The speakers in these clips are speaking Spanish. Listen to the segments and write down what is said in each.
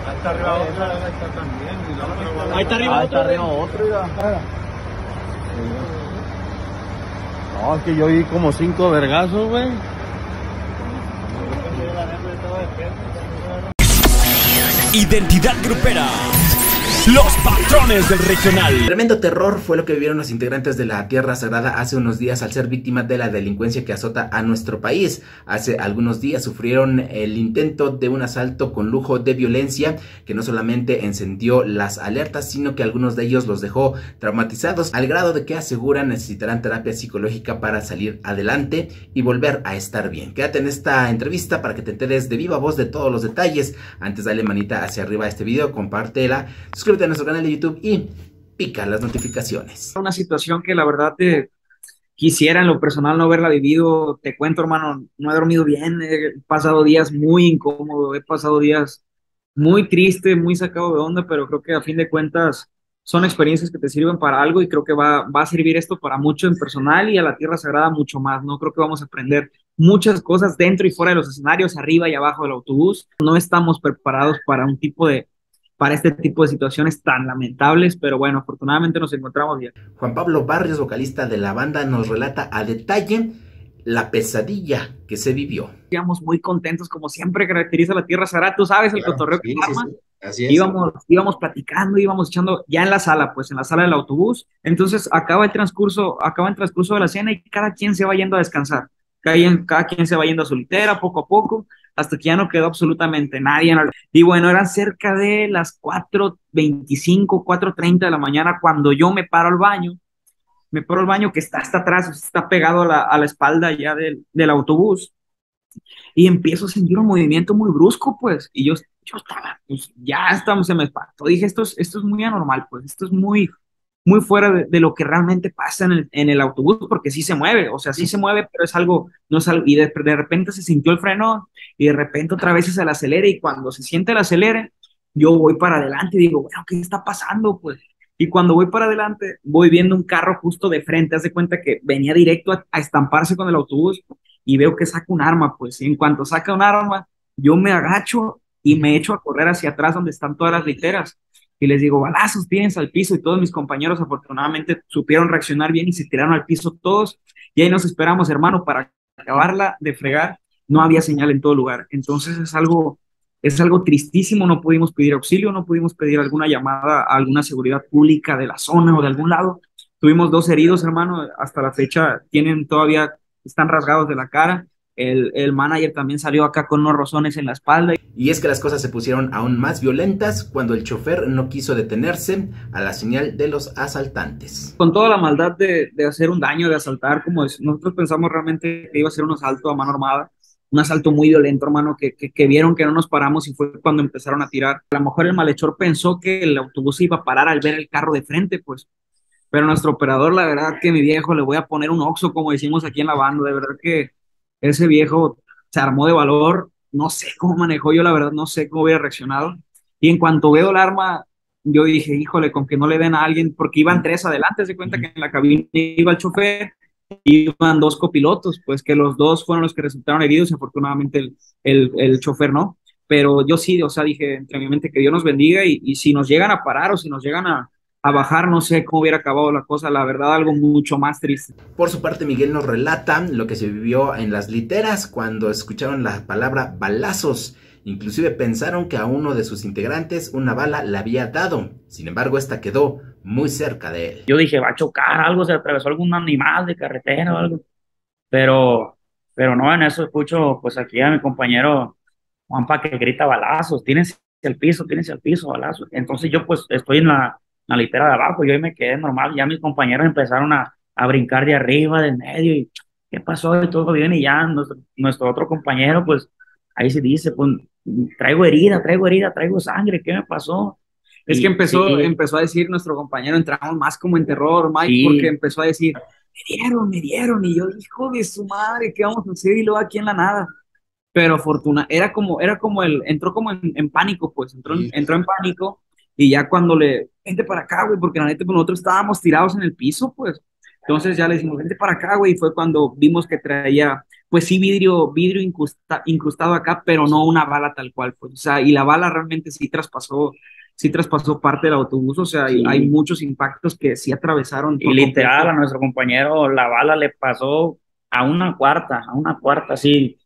está arriba otra, ahí está también. Y la otra bola. Ahí está arriba otro. Está arriba otro, mira. No, es que yo vi como 5 vergazos, güey. Identidad grupera. Los patrones del regional. Tremendo terror fue lo que vivieron los integrantes de la Tierra Sagrada hace unos días al ser víctimas de la delincuencia que azota a nuestro país. Hace algunos días sufrieron el intento de un asalto con lujo de violencia que no solamente encendió las alertas, sino que algunos de ellos los dejó traumatizados al grado de que aseguran necesitarán terapia psicológica para salir adelante y volver a estar bien. Quédate en esta entrevista para que te enteres de viva voz de todos los detalles. Antes dale manita hacia arriba a este video, compártela, suscríbete a nuestro canal de YouTube y pica las notificaciones. Una situación que la verdad quisiera en lo personal no haberla vivido. Te cuento, hermano, no he dormido bien, he pasado días muy incómodos, he pasado días muy triste, muy sacado de onda, pero creo que a fin de cuentas son experiencias que te sirven para algo y creo que va a servir esto para mucho en personal y a la Tierra Sagrada mucho más, ¿no? Creo que vamos a aprender muchas cosas dentro y fuera de los escenarios, arriba y abajo del autobús. No estamos preparados para este tipo de situaciones tan lamentables, pero bueno, afortunadamente nos encontramos bien. Juan Pablo Barrios, vocalista de la banda, nos relata a detalle la pesadilla que se vivió. Íbamos muy contentos, como siempre caracteriza la Tierra Sagrada, tú sabes, el cotorreo que arma. Sí. Así es. Íbamos platicando, íbamos echando ya en la sala, pues en la sala del autobús. Entonces acaba el transcurso de la cena y cada quien se va yendo a descansar. Cada quien se va yendo a su litera poco a poco, hasta que ya no quedó absolutamente nadie. Y bueno, eran cerca de las 4:25, 4:30 de la mañana cuando yo me paro al baño. Que está hasta atrás, está pegado a la espalda ya del autobús. Y empiezo a sentir un movimiento muy brusco, pues, y yo estaba, pues, se me espantó. Dije, esto es muy anormal, pues, esto es muy, muy fuera de lo que realmente pasa en el autobús, porque sí se mueve, o sea, sí se mueve, pero es algo, no es algo, y de repente se sintió el freno, y de repente otra vez se le acelera, y cuando se siente el acelere, yo voy para adelante y digo, bueno, ¿qué está pasando, pues? Y cuando voy para adelante, voy viendo un carro justo de frente, haz de cuenta que venía directo a estamparse con el autobús, y veo que saca un arma, pues, y en cuanto saca un arma, yo me agacho y me echo a correr hacia atrás donde están todas las literas, y les digo, balazos, tírense al piso, y todos mis compañeros afortunadamente supieron reaccionar bien y se tiraron al piso todos, y ahí nos esperamos, hermano, para acabarla de fregar. No había señal en todo lugar, entonces es algo tristísimo. No pudimos pedir auxilio, no pudimos pedir alguna llamada a alguna seguridad pública de la zona o de algún lado. Tuvimos 2 heridos, hermano, hasta la fecha están rasgados de la cara. El manager también salió acá con unos rozones en la espalda. Y es que las cosas se pusieron aún más violentas cuando el chofer no quiso detenerse a la señal de los asaltantes. Con toda la maldad de hacer un daño, de asaltar, nosotros pensamos realmente que iba a ser un asalto a mano armada, un asalto muy violento, hermano, que vieron que no nos paramos y fue cuando empezaron a tirar. A lo mejor el malhechor pensó que el autobús se iba a parar al ver el carro de frente, pues. Pero nuestro operador, la verdad que mi viejo, le voy a poner un oxo, como decimos aquí en la banda, de verdad que ese viejo se armó de valor, no sé cómo manejó, yo la verdad no sé cómo hubiera reaccionado, y en cuanto veo el arma, yo dije, híjole, con que no le den a alguien, porque iban 3 adelante, se cuenta que en la cabina iba el chofer, iban 2 copilotos, pues que los 2 fueron los que resultaron heridos, y afortunadamente el chofer no, pero yo sí, o sea, dije entre mi mente que Dios nos bendiga, y si nos llegan a parar o si nos llegan a bajar, no sé cómo hubiera acabado la cosa, la verdad, algo mucho más triste. Por su parte, Miguel nos relata lo que se vivió en las literas cuando escucharon la palabra balazos. Inclusive pensaron que a uno de sus integrantes una bala le había dado. Sin embargo, esta quedó muy cerca de él. Yo dije, va a chocar algo, se atravesó algún animal de carretera o algo. Pero no, en eso escucho pues aquí a mi compañero Juanpa que grita balazos, tienes el piso, balazos. Entonces yo pues estoy en la litera de abajo, yo ahí me quedé normal, ya mis compañeros empezaron a brincar de arriba, del medio, y ¿qué pasó? Y todo bien, y ya nuestro otro compañero pues ahí se dice, pues traigo herida, traigo sangre, ¿qué me pasó? Es que empezó a decir nuestro compañero, entramos más como en terror, Mike, sí, porque empezó a decir, me dieron, y yo, hijo de su madre, ¿qué vamos a hacer? Y luego aquí en la nada. Pero fortuna, entró como en pánico, pues, entró en pánico, y ya cuando vente para acá, güey, porque la neta, pues, nosotros estábamos tirados en el piso, pues, entonces ya le decimos, vente para acá, güey, y fue cuando vimos que traía pues sí vidrio incrustado acá, pero no una bala tal cual, pues, o sea, y la bala realmente sí traspasó parte del autobús, o sea, Sí. hay muchos impactos que sí atravesaron Y por literal, completo. a nuestro compañero la bala le pasó a una cuarta, sí.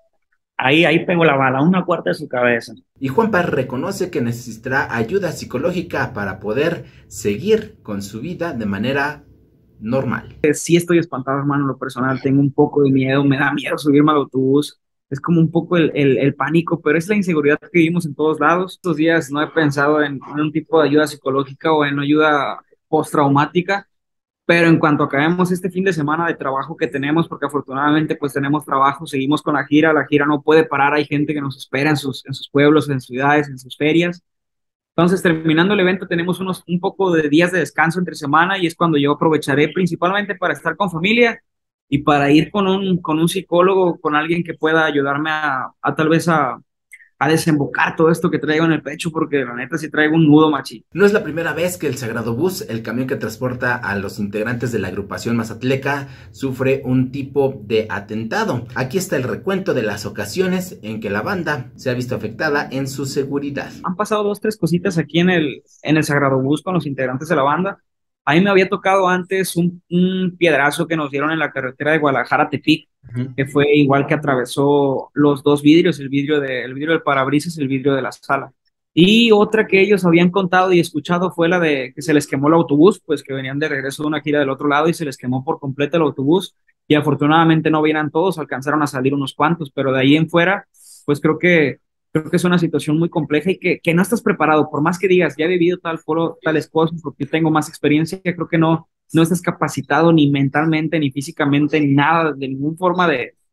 Ahí pegó la bala, a una cuarta de su cabeza. Y Juanpa reconoce que necesitará ayuda psicológica para poder seguir con su vida de manera normal. Sí estoy espantado, hermano, en lo personal, tengo un poco de miedo, me da miedo subirme al autobús, es como un poco el pánico, pero es la inseguridad que vivimos en todos lados. Estos días no he pensado en un tipo de ayuda psicológica o en ayuda postraumática, pero en cuanto acabemos este fin de semana de trabajo que tenemos, porque afortunadamente pues tenemos trabajo, seguimos con la gira no puede parar, hay gente que nos espera en sus pueblos, en ciudades, en sus ferias. Entonces, terminando el evento, tenemos un poco de días de descanso entre semana y es cuando yo aprovecharé principalmente para estar con familia y para ir con un psicólogo, con alguien que pueda ayudarme a tal vez a desembocar todo esto que traigo en el pecho, porque la neta sí traigo un nudo machín. No es la primera vez que el Sagrado Bus, el camión que transporta a los integrantes de la agrupación Mazatleca, sufre un tipo de atentado. Aquí está el recuento de las ocasiones en que la banda se ha visto afectada en su seguridad. Han pasado dos, tres cositas aquí en el Sagrado Bus con los integrantes de la banda. A mí me había tocado antes un piedrazo que nos dieron en la carretera de Guadalajara a Tepic, que fue igual que atravesó los dos vidrios, el vidrio del parabrisas y el vidrio de la sala. Y otra que ellos habían contado y escuchado fue la de que se les quemó el autobús, pues que venían de regreso de una gira del otro lado y se les quemó por completo el autobús. Y afortunadamente no vieran todos, alcanzaron a salir unos cuantos, pero de ahí en fuera, pues creo que es una situación muy compleja y que no estás preparado, por más que digas, ya he vivido tal foro, tales cosas, porque tengo más experiencia, creo que no estás capacitado ni mentalmente, ni físicamente, ni nada, de ninguna forma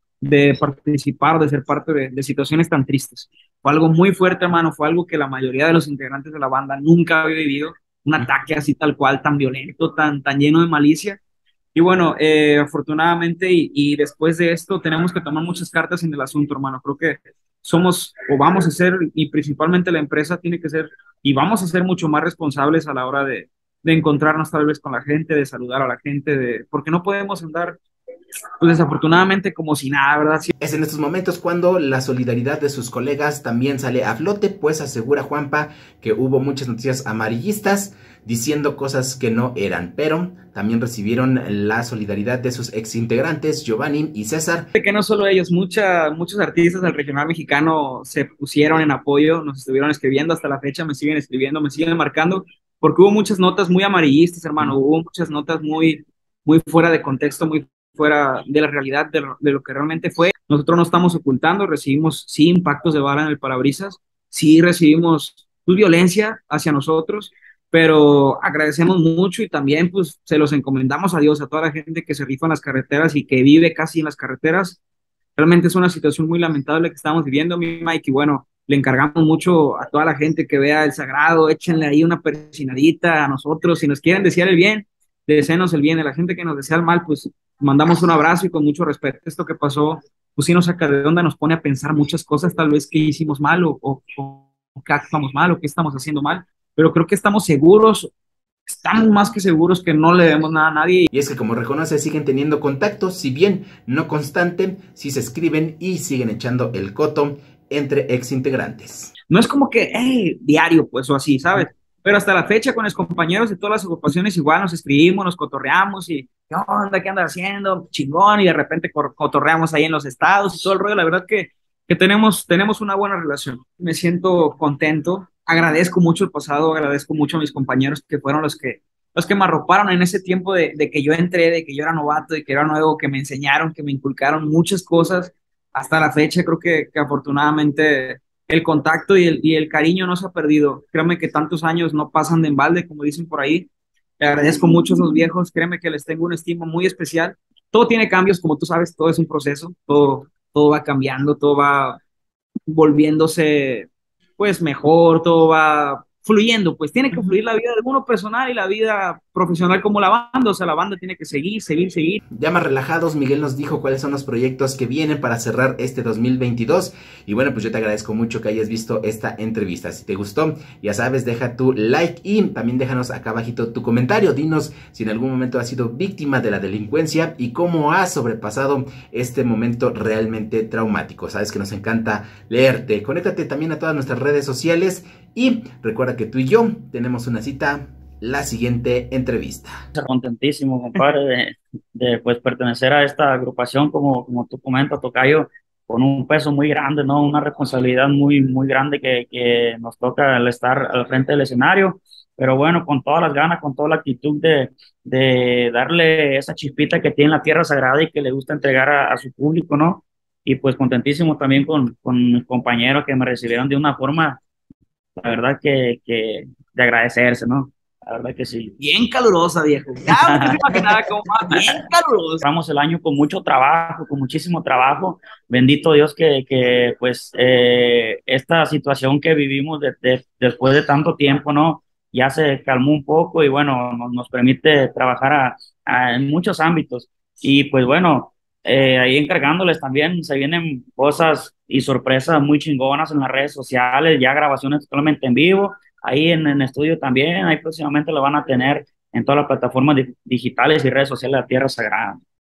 de participar, de ser parte de situaciones tan tristes. Fue algo muy fuerte, hermano, fue algo que la mayoría de los integrantes de la banda nunca había vivido, un ataque así tal cual, tan violento, tan lleno de malicia. Y bueno, afortunadamente y después de esto tenemos que tomar muchas cartas en el asunto, hermano. Creo que somos o vamos a ser, y principalmente la empresa tiene que ser, y vamos a ser mucho más responsables a la hora de encontrarnos tal vez con la gente, de saludar a la gente, porque no podemos andar, pues desafortunadamente como si nada, ¿verdad? Sí. Es en estos momentos cuando la solidaridad de sus colegas también sale a flote, pues asegura Juanpa que hubo muchas noticias amarillistas diciendo cosas que no eran, pero también recibieron la solidaridad de sus exintegrantes Giovanni y César. Que no solo ellos, muchos artistas del regional mexicano se pusieron en apoyo, nos estuvieron escribiendo hasta la fecha, me siguen escribiendo, me siguen marcando, porque hubo muchas notas muy amarillistas, hermano, hubo muchas notas muy fuera de contexto, muy fuera de la realidad de lo que realmente fue. Nosotros no estamos ocultando, recibimos sí impactos de bala en el parabrisas, sí recibimos violencia hacia nosotros, pero agradecemos mucho y también pues se los encomendamos a Dios, a toda la gente que se rifa en las carreteras y que vive casi en las carreteras. Realmente es una situación muy lamentable que estamos viviendo, mi Mike, y bueno, le encargamos mucho a toda la gente que vea el sagrado, échenle ahí una persinadita a nosotros, si nos quieren desear el bien, deseenos el bien, a la gente que nos desea el mal, pues mandamos un abrazo y con mucho respeto. Esto que pasó, pues sí nos saca de onda, nos pone a pensar muchas cosas, tal vez que hicimos mal o que actuamos mal o que estamos haciendo mal, pero creo que estamos más que seguros que no le debemos nada a nadie. Y es que como reconoce, siguen teniendo contacto, si bien no constante, sí se escriben y siguen echando el coto entre exintegrantes. No es como que, diario, pues, o así, ¿sabes? Pero hasta la fecha con los compañeros de todas las agrupaciones igual nos escribimos, nos cotorreamos y ¿qué onda? ¿Qué andas haciendo? Chingón, y de repente cotorreamos ahí en los estados y todo el rollo. La verdad que tenemos una buena relación. Me siento contento, agradezco mucho el pasado, agradezco mucho a mis compañeros que fueron los que me arroparon en ese tiempo de que yo entré, de que yo era novato, de que era nuevo, que me enseñaron, que me inculcaron muchas cosas. Hasta la fecha creo que afortunadamente el contacto y el cariño no se ha perdido. Créeme que tantos años no pasan de embalde, como dicen por ahí. Le agradezco mucho a esos viejos, créeme que les tengo una estima muy especial. Todo tiene cambios, como tú sabes, todo es un proceso, todo va cambiando, todo va volviéndose pues mejor, todo va fluyendo, pues tiene que fluir la vida de uno personal y la vida profesional como la banda, o sea, la banda tiene que seguir. Ya más relajados, Miguel nos dijo cuáles son los proyectos que vienen para cerrar este 2022. Y bueno, pues yo te agradezco mucho que hayas visto esta entrevista. Si te gustó, ya sabes, deja tu like y también déjanos acá abajito tu comentario. Dinos si en algún momento has sido víctima de la delincuencia y cómo has sobrepasado este momento realmente traumático. Sabes que nos encanta leerte. Conéctate también a todas nuestras redes sociales y recuerda que tú y yo tenemos una cita la siguiente entrevista. Contentísimo, compadre, de pues pertenecer a esta agrupación, como tú comentas, tocayo, con un peso muy grande, ¿no? Una responsabilidad muy grande que nos toca al estar al frente del escenario, pero bueno, con todas las ganas, con toda la actitud de darle esa chispita que tiene la Tierra Sagrada y que le gusta entregar a su público, ¿no? Y pues contentísimo también con mis compañeros que me recibieron de una forma, la verdad que de agradecerse, ¿no? La verdad que sí. Bien calurosa, viejo. Ya no se imaginaba cómo más, bien calurosa. Cerramos el año con mucho trabajo, con muchísimo trabajo. Bendito Dios que pues esta situación que vivimos después de tanto tiempo, ¿no? Ya se calmó un poco y bueno, nos permite trabajar en muchos ámbitos. Y pues bueno, ahí encargándoles también se vienen cosas y sorpresas muy chingonas en las redes sociales, ya grabaciones totalmente en vivo. Ahí en estudio también, ahí próximamente lo van a tener en todas las plataformas digitales y redes sociales de la Tierra Sagrada.